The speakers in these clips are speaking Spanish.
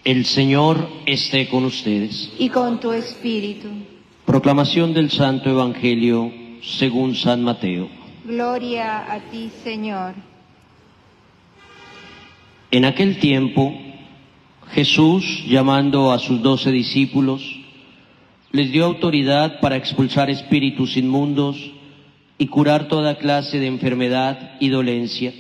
El Señor esté con ustedes. Y con tu espíritu. Proclamación del Santo Evangelio según San Mateo. Gloria a ti, Señor. En aquel tiempo, Jesús, llamando a sus 12 discípulos, les dio autoridad para expulsar espíritus inmundos y curar toda clase de enfermedad y dolencia.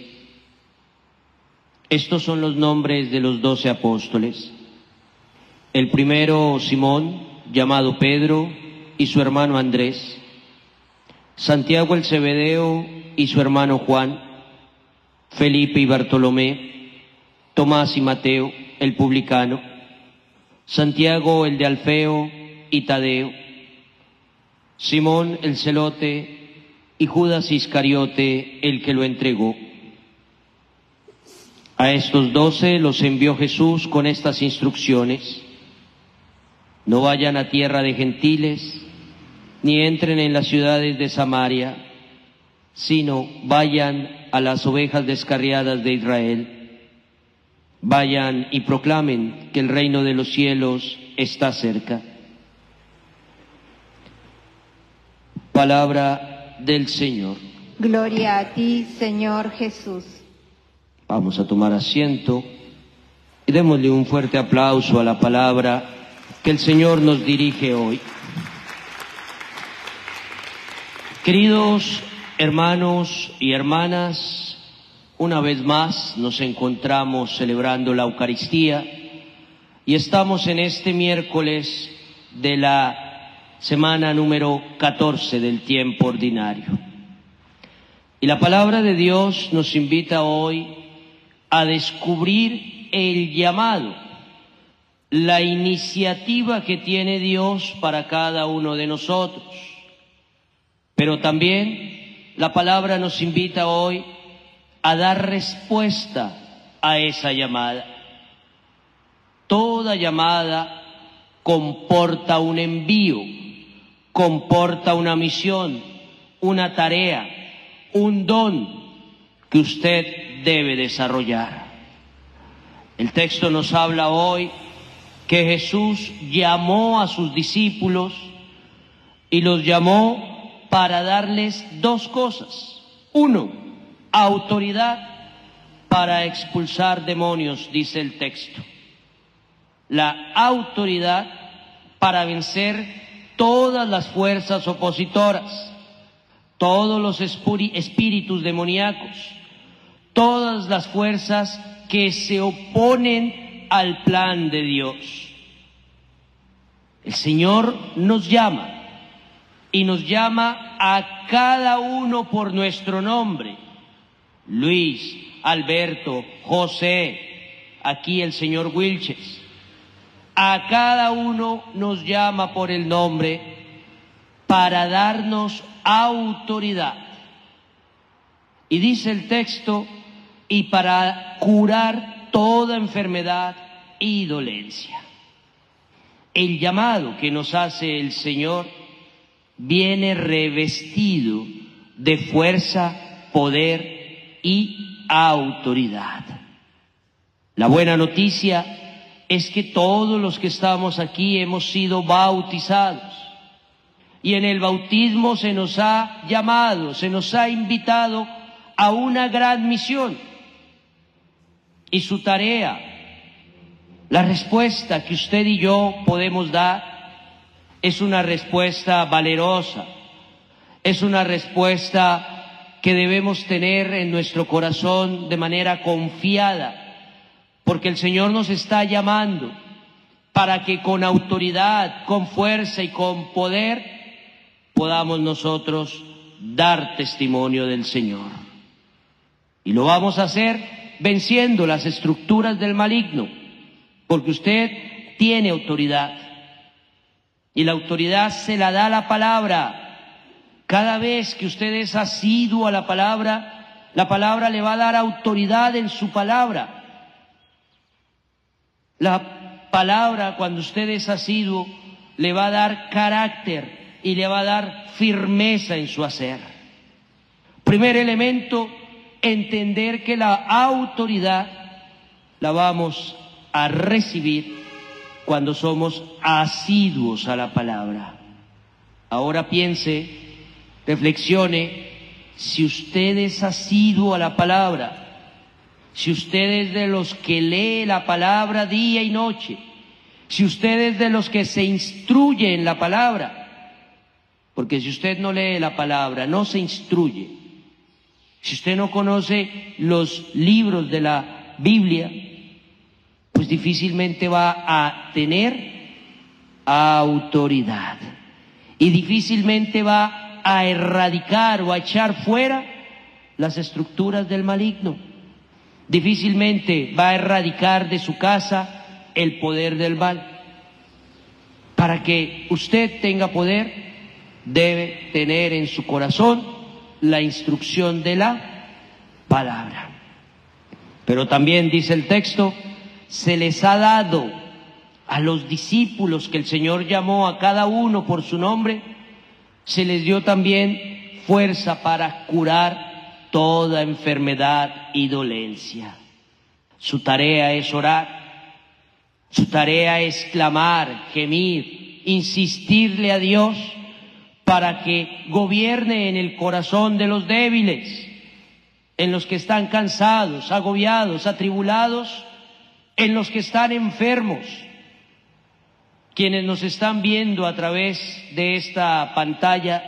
Estos son los nombres de los 12 apóstoles. El primero, Simón, llamado Pedro, y su hermano Andrés. Santiago el Zebedeo y su hermano Juan. Felipe y Bartolomé. Tomás y Mateo, el publicano. Santiago el de Alfeo y Tadeo. Simón el celote y Judas Iscariote, el que lo entregó. A estos 12 los envió Jesús con estas instrucciones: no vayan a tierra de gentiles, ni entren en las ciudades de Samaria, sino vayan a las ovejas descarriadas de Israel. Vayan y proclamen que el reino de los cielos está cerca. Palabra del Señor. Gloria a ti, Señor Jesús. Vamos a tomar asiento y démosle un fuerte aplauso a la palabra que el Señor nos dirige hoy. Queridos hermanos y hermanas, una vez más nos encontramos celebrando la Eucaristía y estamos en este miércoles de la semana número 14 del tiempo ordinario. Y la palabra de Dios nos invita hoy a descubrir el llamado, la iniciativa que tiene Dios para cada uno de nosotros. Pero también la palabra nos invita hoy a dar respuesta a esa llamada. Toda llamada comporta un envío, comporta una misión, una tarea, un don que usted debe desarrollar. El texto nos habla hoy que Jesús llamó a sus discípulos y los llamó para darles dos cosas. Uno, autoridad para expulsar demonios, dice el texto. La autoridad para vencer todas las fuerzas opositoras, todos los espíritus demoníacos, todas las fuerzas que se oponen al plan de Dios. El Señor nos llama y nos llama a cada uno por nuestro nombre. Luis, Alberto, José, aquí el señor Wilches. A cada uno nos llama por el nombre para darnos autoridad. Y dice el texto, y para curar toda enfermedad y dolencia. El llamado que nos hace el Señor viene revestido de fuerza, poder y autoridad. La buena noticia es que todos los que estamos aquí hemos sido bautizados. Y en el bautismo se nos ha llamado, se nos ha invitado a una gran misión. Y su tarea, la respuesta que usted y yo podemos dar, es una respuesta valerosa, es una respuesta que debemos tener en nuestro corazón de manera confiada, porque el Señor nos está llamando para que con autoridad, con fuerza y con poder podamos nosotros dar testimonio del Señor. Y lo vamos a hacer venciendo las estructuras del maligno, porque usted tiene autoridad. Y la autoridad se la da la palabra. Cada vez que usted es asiduo a la palabra le va a dar autoridad en su palabra. La palabra, cuando usted es asiduo, le va a dar carácter y le va a dar firmeza en su hacer. Primer elemento, entender que la autoridad la vamos a recibir cuando somos asiduos a la palabra. Ahora piense, reflexione, si usted es asiduo a la palabra, si usted es de los que lee la palabra día y noche, si usted es de los que se instruye en la palabra, porque si usted no lee la palabra, no se instruye, si usted no conoce los libros de la Biblia, pues difícilmente va a tener autoridad y difícilmente va a erradicar o a echar fuera las estructuras del maligno. Difícilmente va a erradicar de su casa el poder del mal. Para que usted tenga poder, debe tener en su corazón la instrucción de la palabra. Pero también dice el texto, se les ha dado a los discípulos que el Señor llamó a cada uno por su nombre, se les dio también fuerza para curar toda enfermedad y dolencia. Su tarea es orar, su tarea es clamar, gemir, insistirle a Dios para que gobierne en el corazón de los débiles, en los que están cansados, agobiados, atribulados, en los que están enfermos. Quienes nos están viendo a través de esta pantalla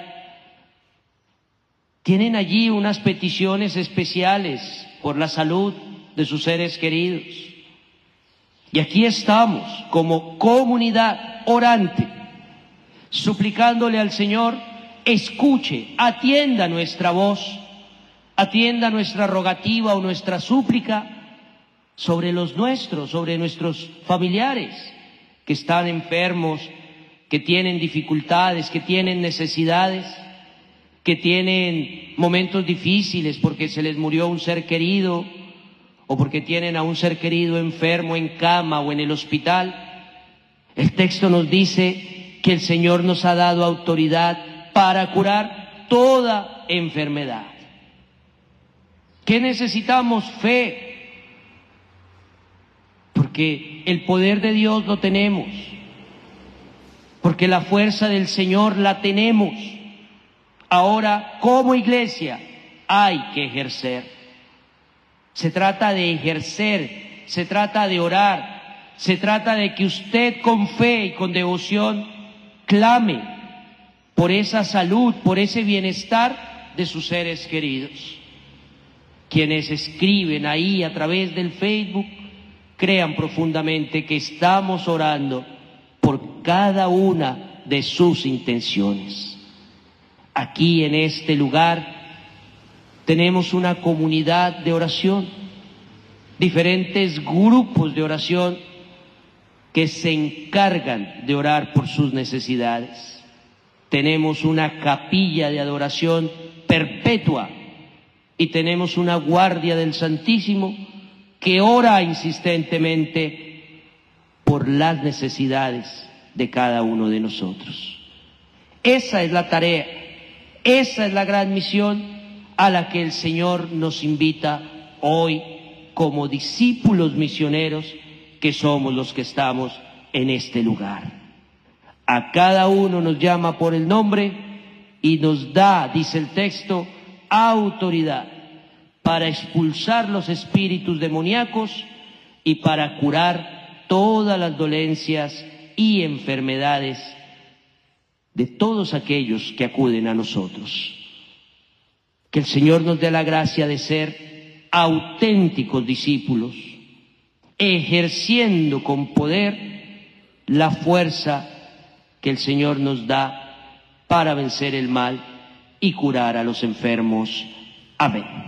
tienen allí unas peticiones especiales por la salud de sus seres queridos. Y aquí estamos como comunidad orante, suplicándole al Señor, escuche, atienda nuestra voz, atienda nuestra rogativa o nuestra súplica sobre los nuestros, sobre nuestros familiares que están enfermos, que tienen dificultades, que tienen necesidades, que tienen momentos difíciles porque se les murió un ser querido o porque tienen a un ser querido enfermo en cama o en el hospital. El texto nos dice que el Señor nos ha dado autoridad para curar toda enfermedad. ¿Qué necesitamos? Fe. Porque el poder de Dios lo tenemos, porque la fuerza del Señor la tenemos. Ahora, como iglesia, hay que ejercer. Se trata de ejercer, se trata de orar, se trata de que usted con fe y con devoción clame por esa salud, por ese bienestar de sus seres queridos. Quienes escriben ahí a través del Facebook, crean profundamente que estamos orando por cada una de sus intenciones. Aquí en este lugar tenemos una comunidad de oración, diferentes grupos de oración que se encargan de orar por sus necesidades. Tenemos una capilla de adoración perpetua y tenemos una guardia del Santísimo que ora insistentemente por las necesidades de cada uno de nosotros. Esa es la tarea, esa es la gran misión a la que el Señor nos invita hoy como discípulos misioneros que somos los que estamos en este lugar. A cada uno nos llama por el nombre y nos da, dice el texto, autoridad para expulsar los espíritus demoníacos y para curar todas las dolencias y enfermedades de todos aquellos que acuden a nosotros. Que el Señor nos dé la gracia de ser auténticos discípulos, ejerciendo con poder la fuerza que el Señor nos da para vencer el mal y curar a los enfermos. Amén.